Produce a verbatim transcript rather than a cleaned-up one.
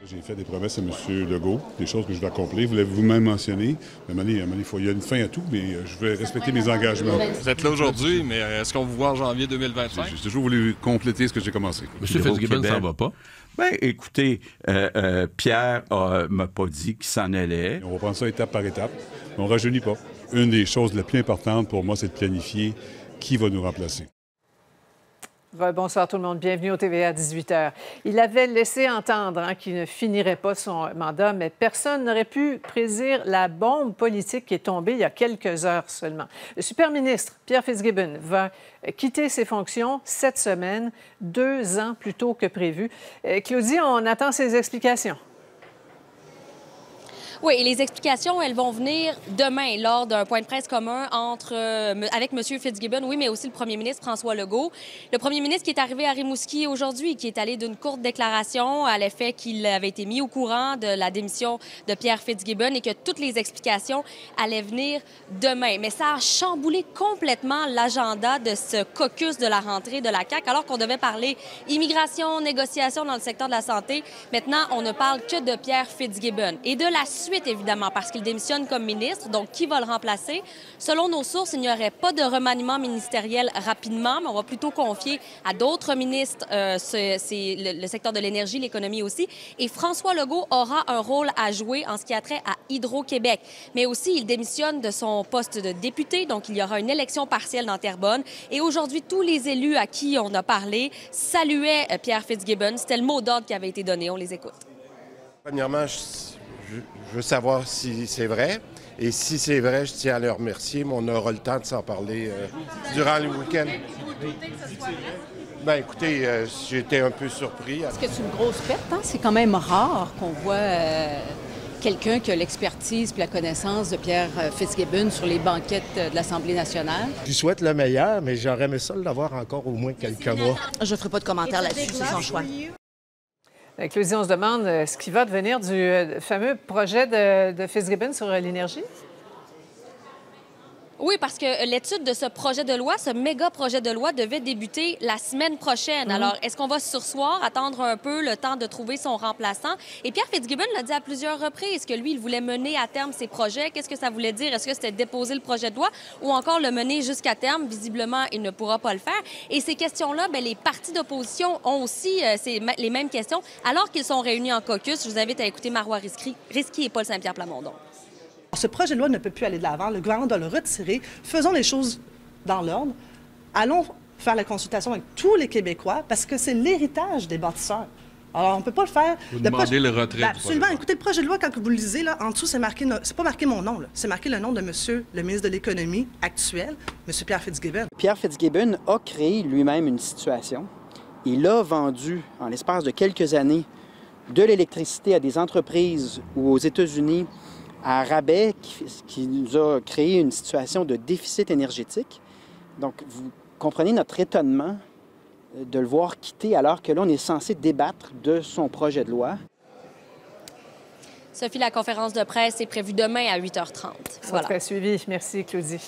J'ai fait des promesses à M. Legault, des choses que je vais accomplir. Vous l'avez vous-même mentionné. À un moment donné, il faut, il y a une fin à tout, mais je vais respecter mes engagements. Vous êtes là aujourd'hui, mais est-ce qu'on vous voit en janvier deux mille vingt-cinq? J'ai toujours voulu compléter ce que j'ai commencé. M. Fitzgibbon ne s'en va pas? Bien, écoutez, euh, euh, Pierre ne m'a pas dit qu'il s'en allait. On va prendre ça étape par étape, mais on ne rajeunit pas. Une des choses les plus importantes pour moi, c'est de planifier qui va nous remplacer. Bonsoir tout le monde, bienvenue au T V A dix-huit heures. Il avait laissé entendre hein, qu'il ne finirait pas son mandat, mais personne n'aurait pu prédire la bombe politique qui est tombée il y a quelques heures seulement. Le super ministre Pierre Fitzgibbon va quitter ses fonctions cette semaine, deux ans plus tôt que prévu. Euh, Claudie, on attend ses explications. Oui, et les explications, elles vont venir demain lors d'un point de presse commun entre, euh, avec M. Fitzgibbon, oui, mais aussi le premier ministre François Legault. Le premier ministre qui est arrivé à Rimouski aujourd'hui, qui est allé d'une courte déclaration à l'effet qu'il avait été mis au courant de la démission de Pierre Fitzgibbon et que toutes les explications allaient venir demain. Mais ça a chamboulé complètement l'agenda de ce caucus de la rentrée de la C A Q, alors qu'on devait parler immigration, négociation dans le secteur de la santé. Maintenant, on ne parle que de Pierre Fitzgibbon et de la suite, évidemment, parce qu'il démissionne comme ministre. Donc, qui va le remplacer? Selon nos sources, il n'y aurait pas de remaniement ministériel rapidement, mais on va plutôt confier à d'autres ministres euh, c'est le, le secteur de l'énergie, l'économie aussi. Et François Legault aura un rôle à jouer en ce qui a trait à Hydro-Québec. Mais aussi, il démissionne de son poste de député, donc il y aura une élection partielle dans Terrebonne. Et aujourd'hui, tous les élus à qui on a parlé saluaient Pierre Fitzgibbon. C'était le mot d'ordre qui avait été donné. On les écoute. Premièrement, je... Je veux savoir si c'est vrai. Et si c'est vrai, je tiens à le remercier, mais on aura le temps de s'en parler euh, durant le week-end. Ben, écoutez, euh, j'ai été un peu surpris. Est-ce que c'est une grosse perte? Hein? C'est quand même rare qu'on voit euh, quelqu'un qui a l'expertise et la connaissance de Pierre Fitzgibbon sur les banquettes de l'Assemblée nationale. Je lui souhaite le meilleur, mais j'aurais aimé ça l'avoir encore au moins quelques mois. Je ne ferai pas de commentaire là-dessus, c'est son choix. Claudie, on se demande ce qui va devenir du fameux projet de, de Fitzgibbon sur l'énergie? Oui, parce que l'étude de ce projet de loi, ce méga projet de loi, devait débuter la semaine prochaine. Mmh. Alors, est-ce qu'on va surseoir, attendre un peu le temps de trouver son remplaçant? Et Pierre Fitzgibbon l'a dit à plusieurs reprises que lui, il voulait mener à terme ses projets. Qu'est-ce que ça voulait dire? Est-ce que c'était déposer le projet de loi ou encore le mener jusqu'à terme? Visiblement, il ne pourra pas le faire. Et ces questions-là, bien, les partis d'opposition ont aussi euh, ces, les mêmes questions, alors qu'ils sont réunis en caucus. Je vous invite à écouter Marois Risky, Risky et Paul Saint-Pierre Plamondon. Ce projet de loi ne peut plus aller de l'avant. Le gouvernement doit le retirer. Faisons les choses dans l'ordre. Allons faire la consultation avec tous les Québécois parce que c'est l'héritage des bâtisseurs. Alors, on ne peut pas le faire... Vous demandez projet... le retrait. Ben, absolument. Écoutez, le projet de loi, quand vous le lisez, là, en dessous, c'est marqué... C'est pas marqué mon nom, c'est marqué le nom de monsieur le ministre de l'Économie actuel, M. Pierre Fitzgibbon. Pierre Fitzgibbon a créé lui-même une situation. Il a vendu, en l'espace de quelques années, de l'électricité à des entreprises ou aux États-Unis à rabais, qui, qui nous a créé une situation de déficit énergétique. Donc, vous comprenez notre étonnement de le voir quitter alors que là, on est censé débattre de son projet de loi. Sophie, la conférence de presse est prévue demain à huit heures trente. Voilà. Ça sera suivi. Merci, Claudie.